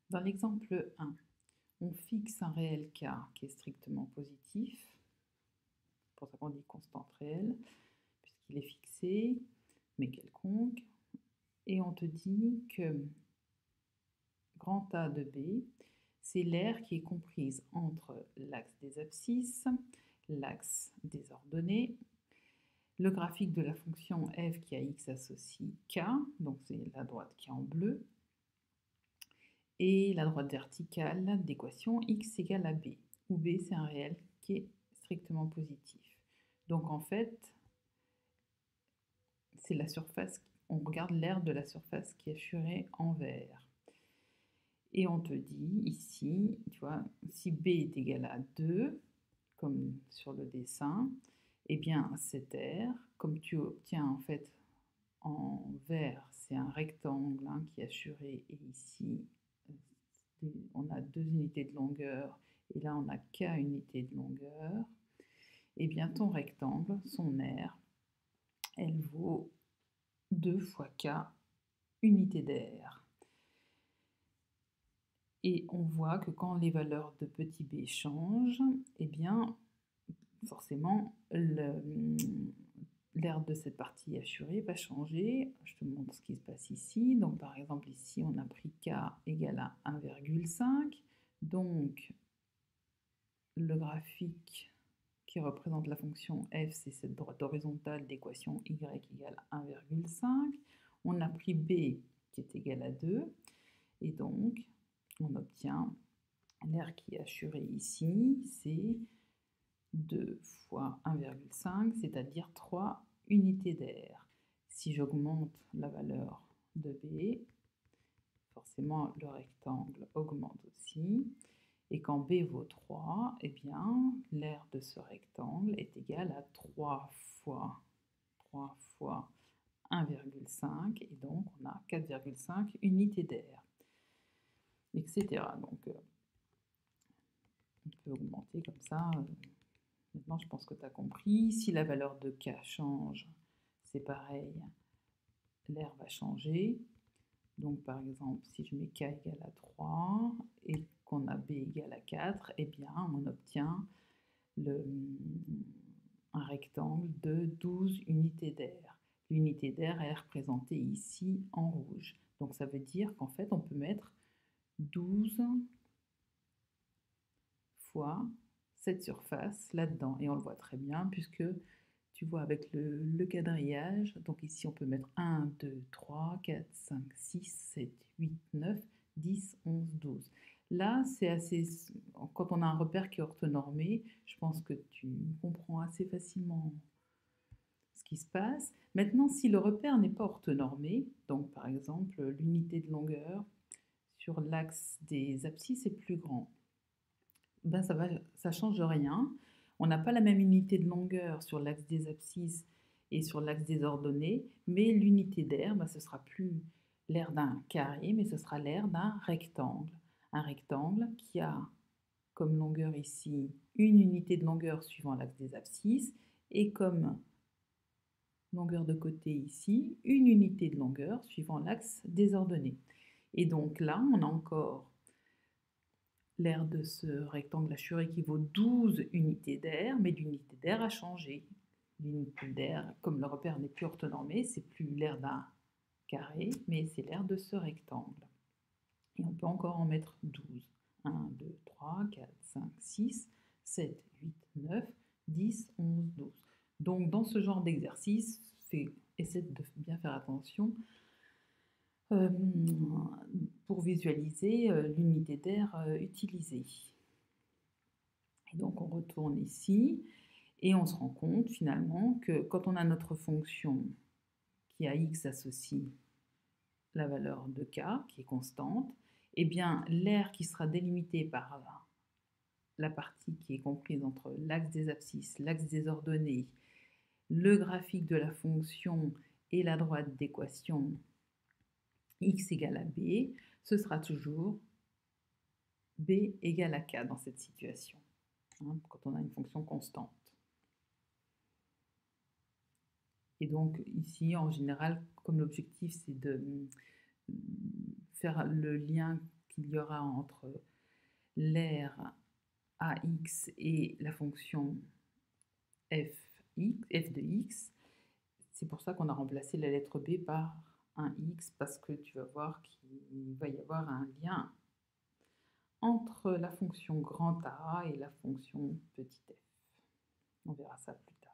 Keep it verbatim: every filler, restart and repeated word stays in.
Dans l'exemple un, on fixe un réel k qui est strictement positif, c'est pour ça qu'on dit constante réelle, puisqu'il est fixé, mais quelconque, et on te dit que grand A de B, c'est l'aire qui est comprise entre l'axe des abscisses, l'axe des ordonnées, le graphique de la fonction f qui a x associe k, donc c'est la droite qui est en bleu, et la droite verticale d'équation x égale à b, où b c'est un réel qui est strictement positif. Donc en fait, c'est la surface, on regarde l'aire de la surface qui est assurée en vert. Et on te dit ici, tu vois, si b est égal à deux, comme sur le dessin, eh bien cette aire, comme tu obtiens en fait en vert, c'est un rectangle hein, qui est assuré, et ici on a deux unités de longueur, et là on a k unités de longueur, et bien ton rectangle, son aire, elle vaut deux fois k unités d'air. Et on voit que quand les valeurs de petit b changent, eh bien forcément l'aire de cette partie assurée va changer. Je te montre ce qui se passe ici. Donc par exemple ici on a pris k égale à un virgule cinq, donc le graphique qui représente la fonction f, c'est cette droite horizontale d'équation y égale un virgule cinq. On a pris b qui est égal à deux, et donc on obtient l'aire qui est assurée ici, c'est deux fois un virgule cinq, c'est-à-dire trois unités d'air. Si j'augmente la valeur de b, forcément le rectangle augmente aussi. Et quand b vaut trois, eh bien l'aire de ce rectangle est égale à trois fois trois fois un virgule cinq, et donc on a quatre virgule cinq unités d'air, et cetera. Donc euh, on peut augmenter comme ça. Euh, maintenant je pense que tu as compris. Si la valeur de k change, c'est pareil, l'aire va changer. Donc par exemple, si je mets k égale à trois et qu'on a b égale à quatre, eh bien on obtient le, un rectangle de douze unités d'air. L'unité d'air est représentée ici en rouge. Donc ça veut dire qu'en fait on peut mettre douze fois cette surface là-dedans. Et on le voit très bien puisque tu vois avec le, le quadrillage, donc ici on peut mettre un, deux, trois, quatre, cinq, six, sept, huit, neuf, dix, onze, douze. Là, c'est assez. Quand on a un repère qui est orthonormé, je pense que tu comprends assez facilement ce qui se passe. Maintenant, si le repère n'est pas orthonormé, donc par exemple l'unité de longueur sur l'axe des abscisses est plus grand, ben ça va, ça change rien. On n'a pas la même unité de longueur sur l'axe des abscisses et sur l'axe des ordonnées, mais l'unité d'air, ben, ce sera plus l'aire d'un carré, mais ce sera l'aire d'un rectangle. Un rectangle qui a comme longueur ici une unité de longueur suivant l'axe des abscisses, et comme longueur de côté ici, une unité de longueur suivant l'axe des ordonnées. Et donc là, on a encore l'aire de ce rectangle assuré qui vaut douze unités d'air, mais l'unité d'air a changé. L'unité d'air, comme le repère n'est plus orthonormé, c'est plus l'aire d'un carré, mais c'est l'aire de ce rectangle. Et on peut encore en mettre douze. un, deux, trois, quatre, cinq, six, sept, huit, neuf, dix, onze, douze. Donc dans ce genre d'exercice, essaie de bien faire attention euh, pour visualiser euh, l'unité d'air euh, utilisée. Et donc on retourne ici et on se rend compte finalement que quand on a notre fonction qui à x associe la valeur de k qui est constante, eh bien l'aire qui sera délimitée par la partie qui est comprise entre l'axe des abscisses, l'axe des ordonnées, le graphique de la fonction et la droite d'équation x égale à b, ce sera toujours b égale à k dans cette situation, hein, quand on a une fonction constante. Et donc ici, en général, comme l'objectif c'est de faire le lien qu'il y aura entre l'aire ax et la fonction f, x, f de x. C'est pour ça qu'on a remplacé la lettre b par un x, parce que tu vas voir qu'il va y avoir un lien entre la fonction grand A et la fonction petit f. On verra ça plus tard.